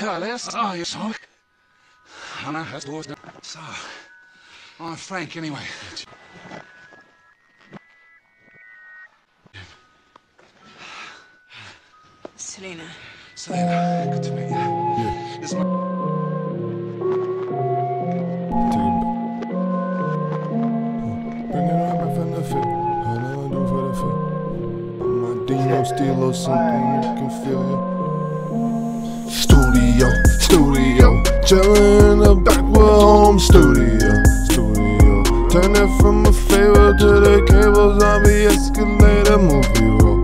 last saw you, son. And I had to so I'm Frank anyway. Selena. Selena, good to meet you. Yeah. This is my... Bring it right back from the fit. All I do for the fit. My Dino Stilo, something you can feel ya. Studio, chillin' in the back with home studio. Turn it from a favor to the cable, zombie escalator movie roll.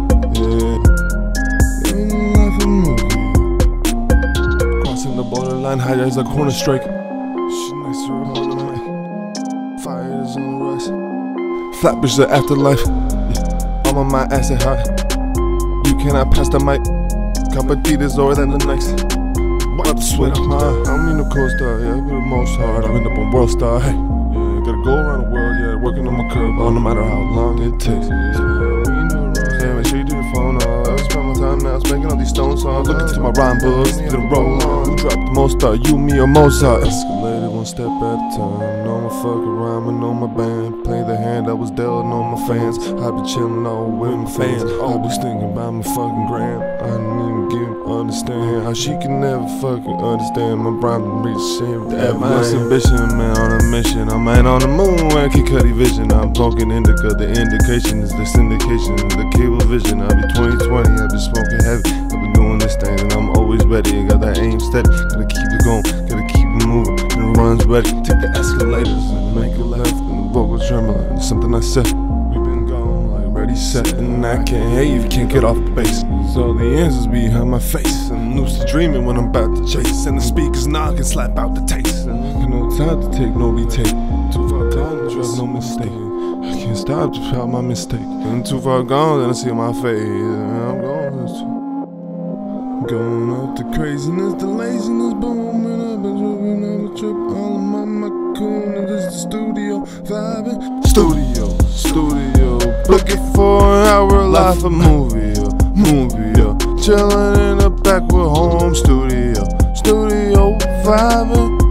Life a movie. Crossing the borderline, high as a corner strike. Shit nice to on the mic. Fire is on the rise. Flatbush the afterlife. Yeah. I'm on my ass and high. You cannot pass the mic. Competitor's over than the next. Wipe the sweat off my eye. I don't mean no co-star, yeah, but the most hard. I'm in up on world star, hey. Yeah, gotta go around the world, yeah, working on my curve, no matter how long it takes. Yeah, make sure you do your phone off. I spend my time now, making all these stone songs. Looking to my rhyme books, to the roll on. Who dropped the most star, you, me, or Mozart? Escalated one step at a time. Know my fucking rhyme, I know my band. Play the hand I was dealt, know my fans. I been chillin' all with my fans. Always thinking about my fucking gram. I didn't even understand how she can never fucking understand my problem. Reach shame with my ambition, man, on a mission. I'm man on the moon, I can cut vision. I'm smoking indica, the indication is the syndication, the cable vision. I be 2020, I been smoking heavy. I been doing this thing and I'm always ready. Got that aim steady, gotta keep it going, gotta keep it moving. And the runs ready, take the escalators and make it left. And the vocals trembling, it's something I said. We been gone like ready, set, and I can't hear you if you can't get off the base. So the answers behind my face. I'm lucid dreaming when I'm about to chase. And the speakers knock and slap out the taste. And I no time to take no retake. Too far gone, trust no mistake. I can't stop to shout my mistake. And too far gone, then I see my face. And I'm going up the craziness, the laziness, booming. I've been tripping on the trip. All of my macoon, and this is the studio vibing. Studio, looking for an hour life, a movie. Chillin' in the back with home studio vibing.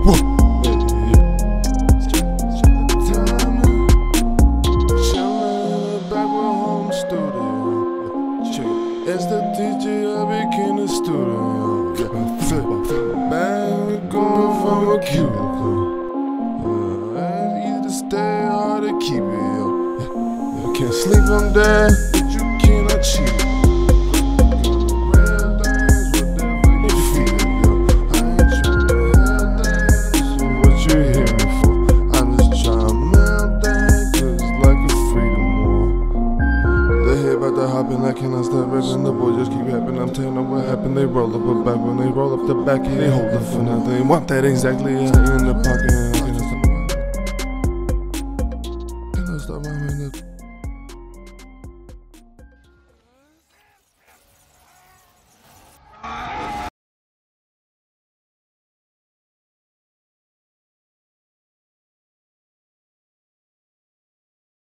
Chillin' in the back with home studio. It's the DJ, I became the studio. Back going from a cubicle. It's easy to stay, hard to keep it. You can't sleep, I'm dead, but you cannot cheat. I cannot stop rapping, the boys just keep rapping. I'm telling them what happened. They roll up a back when they roll up the back, and they hold up for nothing. They want that exactly in the pocket.